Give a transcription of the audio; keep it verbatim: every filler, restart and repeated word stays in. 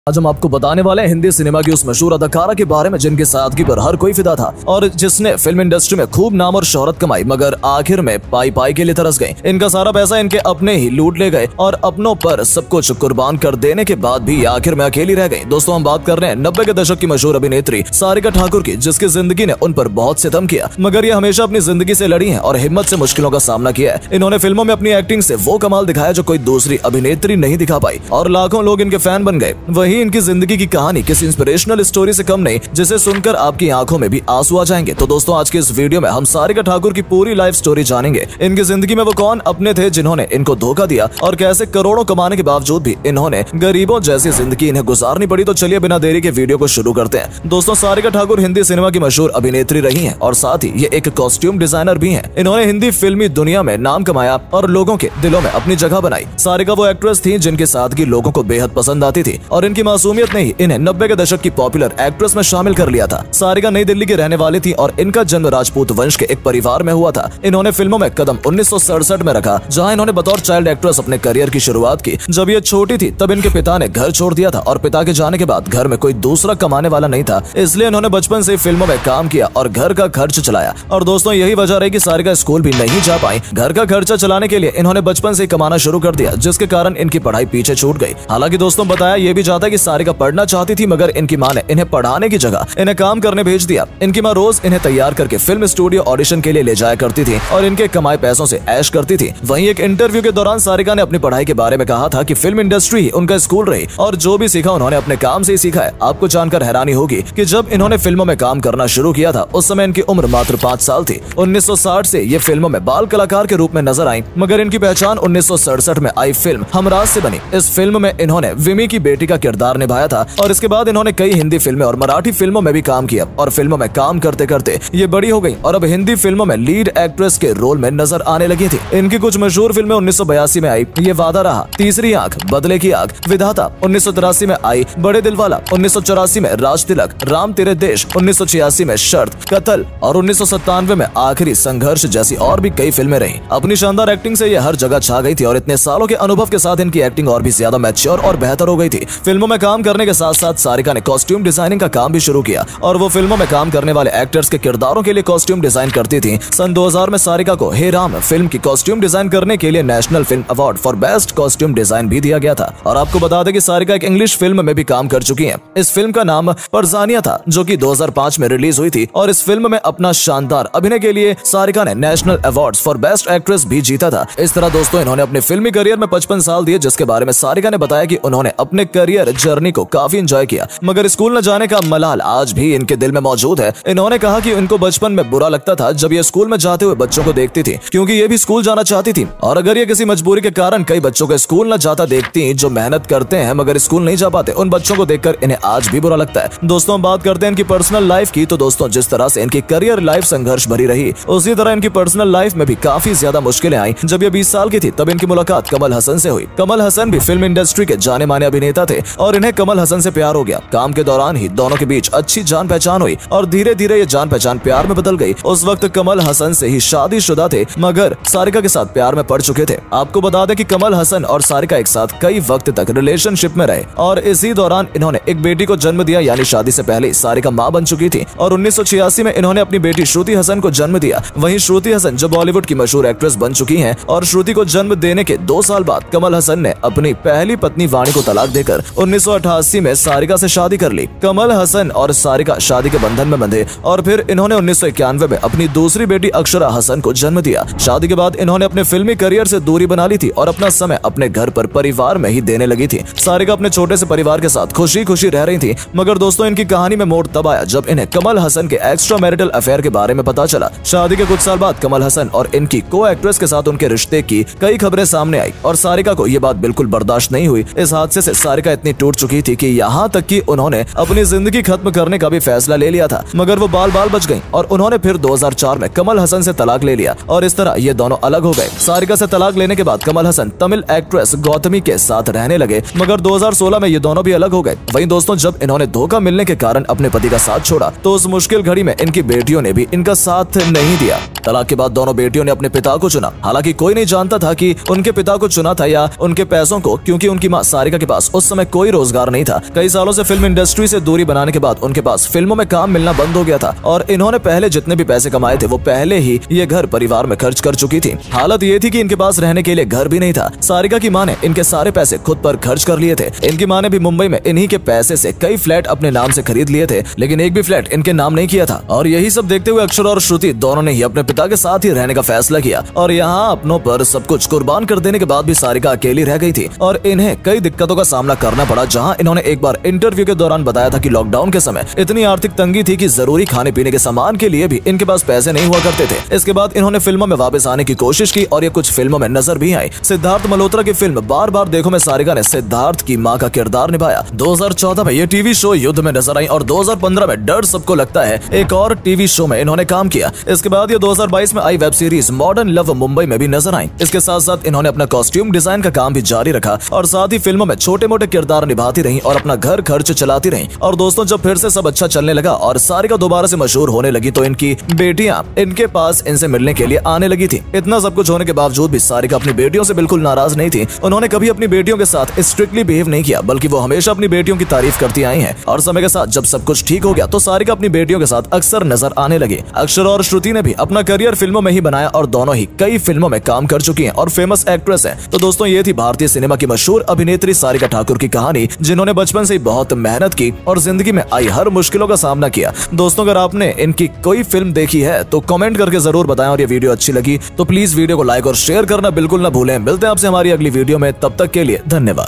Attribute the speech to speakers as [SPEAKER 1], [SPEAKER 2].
[SPEAKER 1] आज हम आपको बताने वाले हैं हिंदी सिनेमा की उस मशहूर अदाकारा के बारे में जिनकी सादगी पर हर कोई फिदा था और जिसने फिल्म इंडस्ट्री में खूब नाम और शोहरत कमाई, मगर आखिर में पाई पाई के लिए तरस गए। इनका सारा पैसा इनके अपने ही लूट ले गए और अपनों पर सब कुछ कुर्बान कर देने के बाद भी आखिर में अकेली रह गई। दोस्तों, हम बात कर रहे हैं नब्बे के दशक की मशहूर अभिनेत्री सारिका ठाकुर की, जिसकी जिंदगी ने उन पर बहुत सितम किया, मगर ये हमेशा अपनी जिंदगी से लड़ी है और हिम्मत से मुश्किलों का सामना किया है। इन्होंने फिल्मों में अपनी एक्टिंग से वो कमाल दिखाया जो कोई दूसरी अभिनेत्री नहीं दिखा पाई और लाखों लोग इनके फैन बन गए। वहीं इनकी जिंदगी की कहानी किसी इंस्पिरेशनल स्टोरी से कम नहीं, जिसे सुनकर आपकी आंखों में भी आंसू आ जाएंगे। तो दोस्तों, आज के इस वीडियो में हम सारिका ठाकुर की पूरी लाइफ स्टोरी जानेंगे। इनकी जिंदगी में वो कौन अपने थे जिन्होंने इनको धोखा दिया और कैसे करोड़ों कमाने के बावजूद भी इन्होंने गरीबों जैसी जिंदगी इन्हें गुजारनी पड़ी। तो चलिए बिना देरी के वीडियो को शुरू करते हैं। दोस्तों, सारिका ठाकुर हिंदी सिनेमा की मशहूर अभिनेत्री रही है और साथ ही ये एक कॉस्ट्यूम डिजाइनर भी है। इन्होंने हिंदी फिल्मी दुनिया में नाम कमाया और लोगों के दिलों में अपनी जगह बनाई। सारिका वो एक्ट्रेस थी जिनके सादगी लोगों को बेहद पसंद आती थी और इनकी मासूमियत ने ही इन्हें नब्बे के दशक की पॉपुलर एक्ट्रेस में शामिल कर लिया था। सारिका नई दिल्ली की रहने वाली थी और इनका जन्म राजपूत वंश के एक परिवार में हुआ था। इन्होंने फिल्मों में कदम उन्नीस सौ सड़सठ में रखा, जहां इन्होंने बतौर चाइल्ड एक्ट्रेस अपने करियर की शुरुआत की। जब ये छोटी थी तब इनके पिता ने घर छोड़ दिया था और पिता के जाने के बाद घर में कोई दूसरा कमाने वाला नहीं था, इसलिए इन्होंने बचपन से फिल्मों में काम किया और घर का खर्च चलाया। और दोस्तों, यही वजह रही कि सारिका स्कूल भी नहीं जा पाई। घर का खर्चा चलाने के लिए इन्होंने बचपन से कमाना शुरू कर दिया, जिसके कारण इनकी पढ़ाई पीछे छूट गई। हालांकि दोस्तों, बताया ये भी जाता है कि सारिका पढ़ना चाहती थी, मगर इनकी मां ने इन्हें पढ़ाने की जगह इन्हें काम करने भेज दिया। इनकी मां रोज इन्हें तैयार करके फिल्म स्टूडियो ऑडिशन के लिए ले जाया करती थी और इनके कमाए पैसों से ऐश करती थी। वहीं एक इंटरव्यू के दौरान सारिका ने अपनी पढ़ाई के बारे में कहा था कि फिल्म इंडस्ट्री उनका स्कूल रही और जो भी सीखा उन्होंने अपने काम से ही सीखा है। आपको जानकर हैरानी होगी कि जब इन्होंने फिल्मों में काम करना शुरू किया था उस समय इनकी उम्र मात्र पाँच साल थी। उन्नीस सौ साठ से ये फिल्मों में बाल कलाकार के रूप में नजर आई, मगर इनकी पहचान उन्नीस सौ सड़सठ में आई फिल्म हमराज से बनी। इस फिल्म में इन्होंने विमी की बेटी का किरदार निभाया था और इसके बाद इन्होंने कई हिंदी फिल्में और मराठी फिल्मों में भी काम किया और फिल्मों में काम करते करते ये बड़ी हो गई और अब हिंदी फिल्मों में लीड एक्ट्रेस के रोल में नजर आने लगी थी। इनकी कुछ मशहूर फिल्में उन्नीस सौ बयासी में आई ये वादा रहा, तीसरी आंख, बदले की आग, विधाता। उन्नीस सौ तिरासी में आई बड़े दिलवाला। उन्नीस सौ चौरासी में राज तिलक, राम तेरे देश। उन्नीस सौ छियासी में शर्त, कत्ल और उन्नीस सौ सत्तानवे में आखिरी संघर्ष जैसी और भी कई फिल्में रही। अपनी शानदार एक्टिंग से ये हर जगह छा गई थी और इतने सालों के अनुभव के साथ इनकी एक्टिंग और भी ज्यादा मैच्योर और बेहतर हो गई थी। फिल्मों में काम करने के साथ साथ सारिका ने कॉस्ट्यूम डिजाइनिंग का काम भी शुरू किया और वो फिल्मों में काम करने वाले एक्टर्स के किरदारों के लिए कॉस्ट्यूम डिजाइन करती थी। सन दो हज़ार में सारिका को हे राम फिल्म की कॉस्ट्यूम डिजाइन करने के लिए national film award for best costume design भी दिया गया था। और आपको बता दें कि सारिका एक इंग्लिश फिल्म में भी काम कर चुकी हैं। इस फिल्म का नाम परजानिया था, जो कि दो हज़ार पाँच में रिलीज हुई थी और इस फिल्म में अपना शानदार अभिनय के लिए सारिका ने national awards for best actress भी जीता था। इस तरह दोस्तों, इन्होंने अपने फिल्मी करियर में पचपन साल दिए, जिसके बारे में सारिका ने बताया कि उन्होंने अपने करियर जर्नी को काफी एंजॉय किया, मगर स्कूल न जाने का मलाल आज भी इनके दिल में मौजूद है। इन्होंने कहा कि इनको बचपन में बुरा लगता था जब ये स्कूल में जाते हुए बच्चों को देखती थी, क्योंकि ये भी स्कूल जाना चाहती थी और अगर ये किसी मजबूरी के कारण कई बच्चों को स्कूल न जाता देखती जो मेहनत करते हैं मगर स्कूल नहीं जा पाते, उन बच्चों को देखकर इन्हें आज भी बुरा लगता है। दोस्तों, हम बात करते हैं इनकी पर्सनल लाइफ की। तो दोस्तों, जिस तरह से इनकी करियर लाइफ संघर्ष भरी रही, उसी तरह इनकी पर्सनल लाइफ में भी काफी ज्यादा मुश्किलें आई। जब ये बीस साल की थी तब इनकी मुलाकात कमल हसन से हुई। कमल हसन भी फिल्म इंडस्ट्री के जाने माने अभिनेता थे और इन्हें कमल हसन से प्यार हो गया। काम के दौरान ही दोनों के बीच अच्छी जान पहचान हुई और धीरे धीरे ये जान पहचान प्यार में बदल गई। उस वक्त कमल हसन से ही शादीशुदा थे, मगर सारिका के साथ प्यार में पड़ चुके थे। आपको बता दें कि कमल हसन और सारिका एक साथ कई वक्त तक रिलेशनशिप में रहे और इसी दौरान इन्होंने एक बेटी को जन्म दिया, यानी शादी से पहले सारिका मां बन चुकी थी और उन्नीस सौ छियासी में इन्होंने अपनी बेटी श्रुति हसन को जन्म दिया। वहीं श्रुति हसन जो बॉलीवुड की मशहूर एक्ट्रेस बन चुकी हैं और श्रुति को जन्म देने के दो साल बाद कमल हसन ने अपनी पहली पत्नी वाणी को तलाक देकर उन्नीस सौ अठासी में सारिका से शादी कर ली। कमल हसन और सारिका शादी के बंधन में बंधे और फिर इन्होंने उन्नीस सौ इक्यानवे में अपनी दूसरी बेटी अक्षरा हसन को जन्म दिया। शादी के बाद इन्होंने अपने फिल्मी करियर से दूरी बना ली थी और अपना समय अपने घर पर परिवार में ही देने लगी थी। सारिका अपने छोटे से परिवार के साथ खुशी खुशी रह रही थी, मगर दोस्तों, इनकी कहानी में मोड़ तब आया जब इन्हें कमल हसन के एक्स्ट्रा मैरिटल अफेयर के बारे में पता चला। शादी के कुछ साल बाद कमल हसन और इनकी को एक्ट्रेस के साथ उनके रिश्ते की कई खबरें सामने आई और सारिका को ये बात बिल्कुल बर्दाश्त नहीं हुई। इस हादसे से सारिका इतनी टूट चुकी थी कि यहाँ तक कि उन्होंने अपनी जिंदगी खत्म करने का भी फैसला ले लिया था, मगर वो बाल बाल बच गईं और उन्होंने फिर दो हज़ार चार में कमल हसन से तलाक ले लिया और इस तरह ये दोनों अलग हो गए। सारिका से तलाक लेने के बाद कमल हसन तमिल एक्ट्रेस गौतमी के साथ रहने लगे, मगर दो हज़ार सोलह में ये दोनों भी अलग हो गए। वहीं दोस्तों, जब इन्होंने धोखा मिलने के कारण अपने पति का साथ छोड़ा तो उस मुश्किल घड़ी में इनकी बेटियों ने भी इनका साथ नहीं दिया। तलाक के बाद दोनों बेटियों ने अपने पिता को चुना। हालांकि कोई नहीं जानता था कि उनके पिता को चुना था या उनके पैसों को, क्योंकि उनकी मां सारिका के पास उस समय कोई कोई रोजगार नहीं था। कई सालों से फिल्म इंडस्ट्री से दूरी बनाने के बाद उनके पास फिल्मों में काम मिलना बंद हो गया था और इन्होंने पहले जितने भी पैसे कमाए थे वो पहले ही ये घर परिवार में खर्च कर चुकी थी। हालत ये थी कि इनके पास रहने के लिए घर भी नहीं था। सारिका की माँ ने इनके सारे पैसे खुद पर खर्च कर लिए थे। इनकी माँ ने भी मुंबई में इन्हीं के पैसे से कई फ्लैट अपने नाम से खरीद लिए थे, लेकिन एक भी फ्लैट इनके नाम नहीं किया था। और यही सब देखते हुए अक्षर और श्रुति दोनों ने ही अपने पिता के साथ ही रहने का फैसला किया और यहाँ अपनों पर सब कुछ कुर्बान कर देने के बाद भी सारिका अकेली रह गई थी और इन्हें कई दिक्कतों का सामना करना पड़ा। जहाँ इन्होंने एक बार इंटरव्यू के दौरान बताया था कि लॉकडाउन के समय इतनी आर्थिक तंगी थी कि जरूरी खाने पीने के सामान के लिए भी इनके पास पैसे नहीं हुआ करते थे। इसके बाद इन्होंने फिल्मों में वापस आने की कोशिश की और ये कुछ फिल्मों में नजर भी आई। सिद्धार्थ मल्होत्रा की फिल्म बार बार देखो में सारिका ने सिद्धार्थ की मां का किरदार निभाया। दो हज़ार चौदह में ये टीवी शो युद्ध में नजर आई और दो हज़ार पंद्रह में डर सबको लगता है एक और टीवी शो में इन्होंने काम किया। इसके बाद ये दो हज़ार बाईस में आई web series modern love Mumbai में भी नजर आई। इसके साथ साथ इन्होंने अपना कॉस्ट्यूम डिजाइन का काम भी जारी रखा और साथ ही फिल्मों में छोटे मोटे किरदार निभाती रही और अपना घर खर्च चलाती रही। और दोस्तों, जब फिर से सब अच्छा चलने लगा और सारिका दोबारा से मशहूर होने लगी तो इनकी बेटियां इनके पास इनसे मिलने के लिए आने लगी थी। इतना सब कुछ होने के बावजूद भी सारिका अपनी बेटियों से बिल्कुल नाराज नहीं थी। उन्होंने कभी अपनी बेटियों के साथ स्ट्रिक्टली बिहेव नहीं किया, बल्कि वो हमेशा अपनी बेटियों की तारीफ करती आई हैं। और समय के साथ जब सब कुछ ठीक हो गया तो सारिका अपनी बेटियों के साथ अक्सर नजर आने लगी। अक्षर और श्रुति ने भी अपना करियर फिल्मों में ही बनाया और दोनों ही कई फिल्मों में काम कर चुकी हैं और फेमस एक्ट्रेस हैं। तो दोस्तों, ये थी भारतीय सिनेमा की मशहूर अभिनेत्री सारिका ठाकुर की कहानी, जिन्होंने बचपन से ही बहुत मेहनत की और जिंदगी में आई हर मुश्किलों का सामना किया। दोस्तों, अगर आपने इनकी कोई फिल्म देखी है तो कमेंट करके जरूर बताएं और ये वीडियो अच्छी लगी तो प्लीज वीडियो को लाइक और शेयर करना बिल्कुल ना भूलें। मिलते हैं आपसे हमारी अगली वीडियो में, तब तक के लिए धन्यवाद।